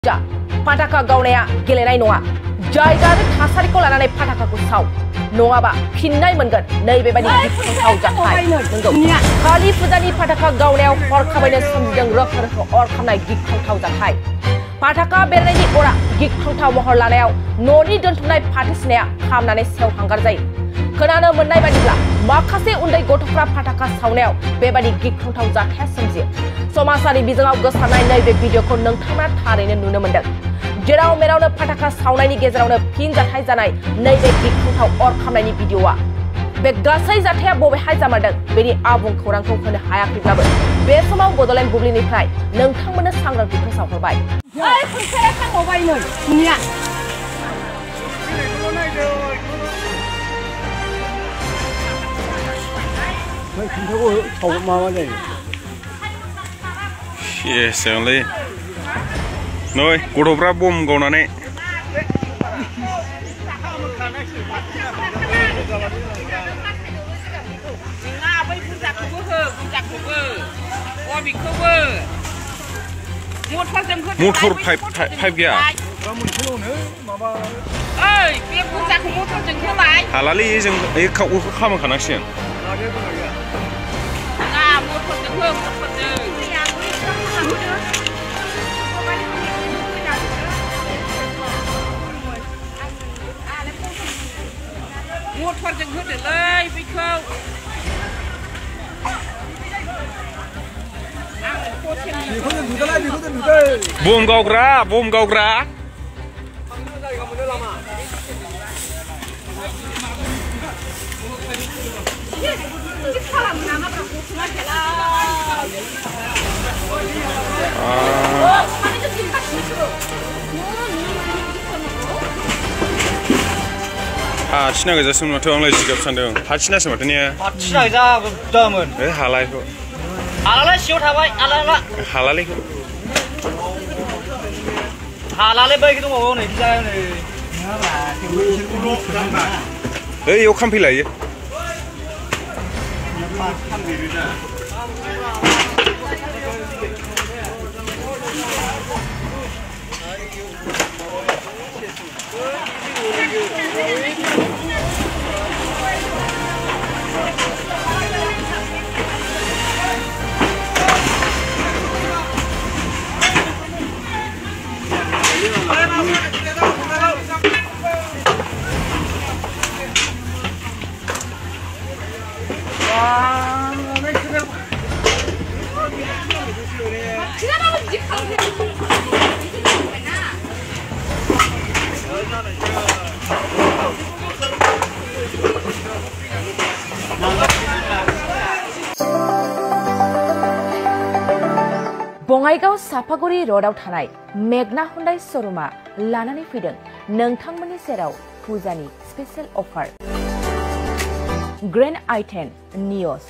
फाटाखा गावनाया गेलेनाय नङा जायगा आरो थासारिखौ लानानै फाटाखाखौ साव नङाबा फिननाय मोनगोन नैबेबायदि गिख्रंथाव जाथाय नंगौ कालि फुजानि फाटाखा गावनायाव हरखाबैनो सोमजिदों रोखो रोखो अर खामनाय गिख्रंथाव जाथाय फाटाखा बेरनायनि अरा गिख्रंथाव महर लानायाव न'नि दोनथुमनाय फाथो सिनाया खामनानै सेवहांगार जायो खोनानो मोननाय बायदिब्ला माखासे उन्दै गथ'फ्रा फाटाखा सावनायाव बेबायदि गिख्रंथाव जाथाया सोमजियो समाजारि बिजोङाव गोसारनाय नैबे भिडिअखौ नोंथाङा थारैनो नुनो मोनदों जेराव मेरावनो फाटाखा सावनायनि गेजेरावनो फिन जाथाय जानाय नैबे गिख्रंथाव अर खामनायनि भिडिअआ बे गासै जाथाया बबेहाय जामारदों बेनि आबुं खौरांखौ होनो हायाखैब्लाबो बे समाव बड'लेण्ड बुब्लिनिफ्राय नोंथांमोननो सांग्रांथि फोसावहरबाय Yes, Noi, gurubra bom gaunane. Motor pipe gaya. Halali jeng kau kamu kanaksian. Motor jeng hut lei bikau. Bom gaugra. Cina gak jasa mato ang lagi sikap sandeng. Cina semata ni ya. Cina gak damen. Halal kok. Halal siot habai halal. Halal kok. Halal baik itu mau nih kita nih. Yo kampi lagi. Bongaigaon साफागुरि रोडआव थानाय मेगना Hyundai शोरूमा लानानै फैदों नोंथांमोननि सेराव फुजानि special अफार grand i10 नियस